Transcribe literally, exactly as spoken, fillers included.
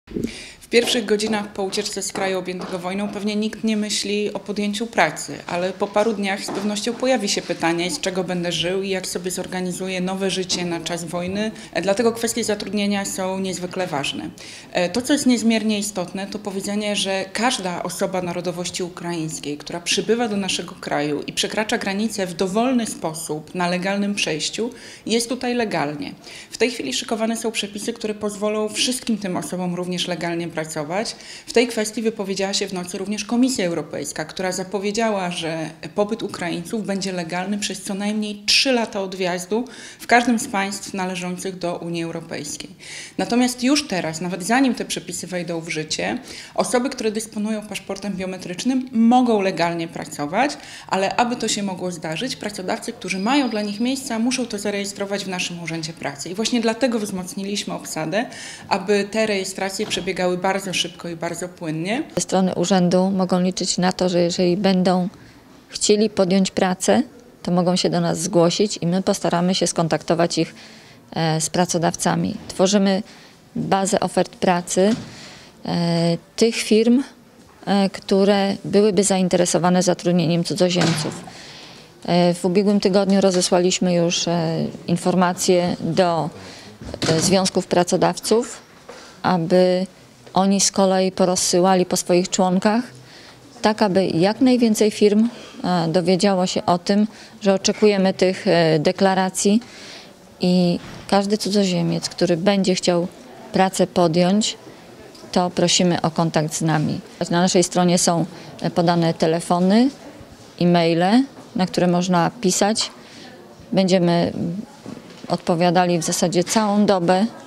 W pierwszych godzinach po ucieczce z kraju objętego wojną pewnie nikt nie myśli o podjęciu pracy, ale po paru dniach z pewnością pojawi się pytanie, z czego będę żył i jak sobie zorganizuję nowe życie na czas wojny. Dlatego kwestie zatrudnienia są niezwykle ważne. To, co jest niezmiernie istotne, to powiedzenie, że każda osoba narodowości ukraińskiej, która przybywa do naszego kraju i przekracza granicę w dowolny sposób, na legalnym przejściu, jest tutaj legalnie. W tej chwili szykowane są przepisy, które pozwolą wszystkim tym osobom również legalnie pracować. Pracować. W tej kwestii wypowiedziała się w nocy również Komisja Europejska, która zapowiedziała, że pobyt Ukraińców będzie legalny przez co najmniej trzy lata od wjazdu w każdym z państw należących do Unii Europejskiej. Natomiast już teraz, nawet zanim te przepisy wejdą w życie, osoby, które dysponują paszportem biometrycznym, mogą legalnie pracować, ale aby to się mogło zdarzyć, pracodawcy, którzy mają dla nich miejsca, muszą to zarejestrować w naszym Urzędzie Pracy. I właśnie dlatego wzmocniliśmy obsadę, aby te rejestracje przebiegały bardzo bardzo szybko i bardzo płynnie. Ze strony urzędu mogą liczyć na to, że jeżeli będą chcieli podjąć pracę, to mogą się do nas zgłosić i my postaramy się skontaktować ich z pracodawcami. Tworzymy bazę ofert pracy tych firm, które byłyby zainteresowane zatrudnieniem cudzoziemców. W ubiegłym tygodniu rozesłaliśmy już informacje do związków pracodawców, aby oni z kolei porozsyłali po swoich członkach, tak aby jak najwięcej firm dowiedziało się o tym, że oczekujemy tych deklaracji i każdy cudzoziemiec, który będzie chciał pracę podjąć, to prosimy o kontakt z nami. Na naszej stronie są podane telefony, e-maile, na które można pisać. Będziemy odpowiadali w zasadzie całą dobę